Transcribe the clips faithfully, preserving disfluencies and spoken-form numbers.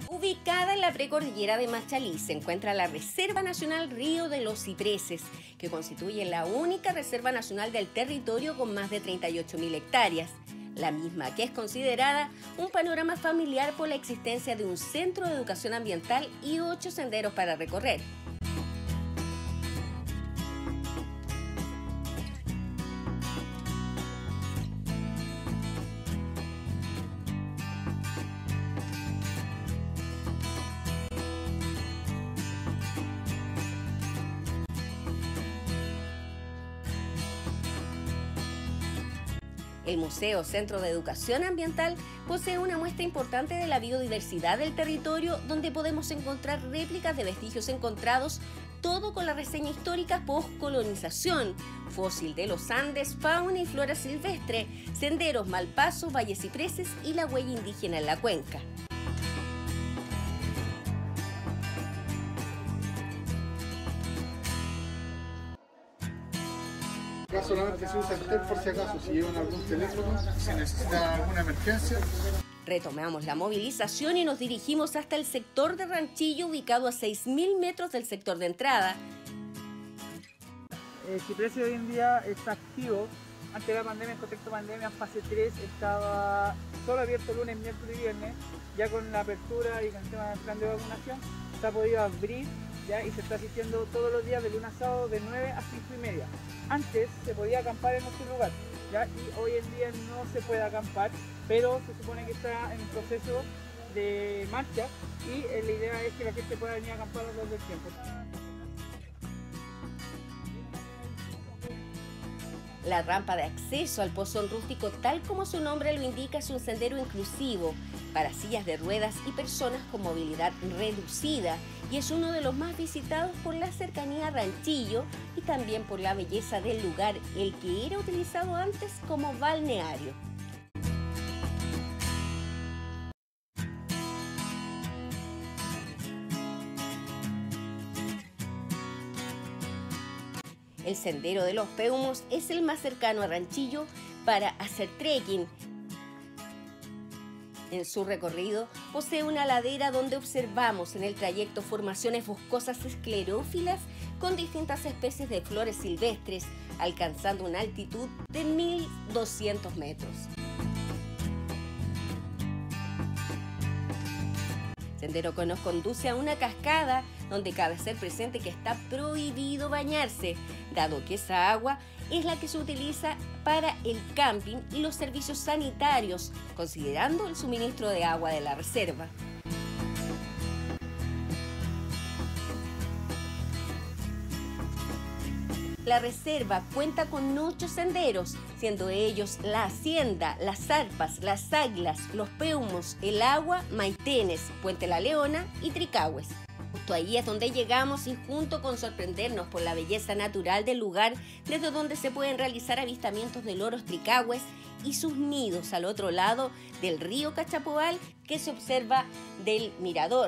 Ubicada en la precordillera de Machalí se encuentra la Reserva Nacional Río de los Cipreses, que constituye la única reserva nacional del territorio con más de treinta y ocho mil hectáreas. La misma que es considerada un panorama familiar por la existencia de un centro de educación ambiental y ocho senderos para recorrer. El Museo Centro de Educación Ambiental posee una muestra importante de la biodiversidad del territorio, donde podemos encontrar réplicas de vestigios encontrados, todo con la reseña histórica post-colonización, fósil de los Andes, fauna y flora silvestre, senderos, malpasos, valles cipreses y la huella indígena en la cuenca. Solamente se usa el tel por si acaso, si llevan algún teléfono, si necesita alguna emergencia. Retomamos la movilización y nos dirigimos hasta el sector de Ranchillo, ubicado a seis mil metros del sector de entrada. El ciprés hoy en día está activo. Antes de la pandemia, en contexto de pandemia, en fase tres, estaba solo abierto lunes, miércoles y viernes. Ya con la apertura y con el tema del plan de vacunación, se ha podido abrir ya y se está asistiendo todos los días de lunes a sábado de nueve a cinco y media. Antes se podía acampar en otro lugar, ¿ya? Y hoy en día no se puede acampar, pero se supone que está en un proceso de marcha y eh, la idea es que la gente pueda venir a acampar a lo largo del tiempo. La rampa de acceso al pozón rústico, tal como su nombre lo indica, es un sendero inclusivo para sillas de ruedas y personas con movilidad reducida, y es uno de los más visitados por la cercanía a Ranchillo y también por la belleza del lugar, el que era utilizado antes como balneario. El Sendero de los Peumos es el más cercano a Ranchillo para hacer trekking. En su recorrido posee una ladera donde observamos en el trayecto formaciones boscosas esclerófilas con distintas especies de flores silvestres, alcanzando una altitud de mil doscientos metros. Sendero que nos conduce a una cascada donde cabe hacer presente que está prohibido bañarse, dado que esa agua es la que se utiliza para el camping y los servicios sanitarios, considerando el suministro de agua de la reserva. La reserva cuenta con ocho senderos, siendo ellos la Hacienda, las Zarpas, las Águilas, los Peumos, el Agua, Maitenes, Puente La Leona y Tricahues. Justo ahí es donde llegamos y junto con sorprendernos por la belleza natural del lugar, desde donde se pueden realizar avistamientos de loros tricahues y sus nidos al otro lado del río Cachapoal, que se observa del mirador.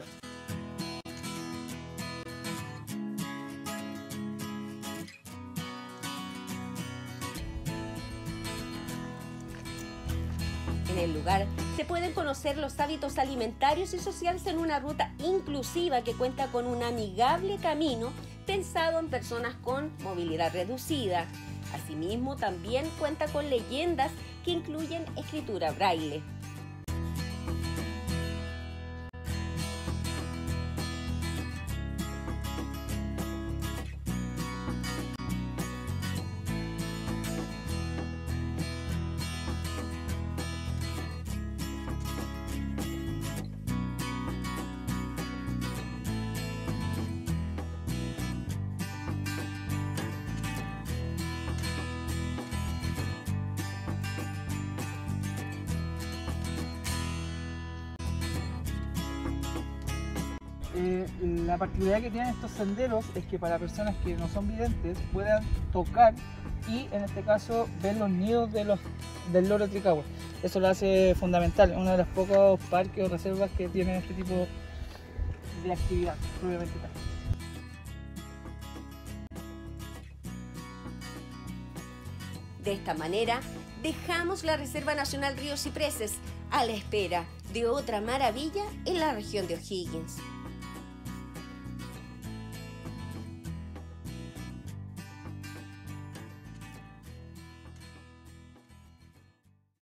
En el lugar se pueden conocer los hábitos alimentarios y sociales en una ruta inclusiva que cuenta con un amigable camino pensado en personas con movilidad reducida. Asimismo, también cuenta con leyendas que incluyen escritura braille. Eh, la particularidad que tienen estos senderos es que para personas que no son videntes puedan tocar y en este caso ver los nidos de los, del loro tricahue. Eso lo hace fundamental, uno de los pocos parques o reservas que tienen este tipo de actividad propiamente tal. De esta manera, dejamos la Reserva Nacional Río Cipreses a la espera de otra maravilla en la región de O'Higgins.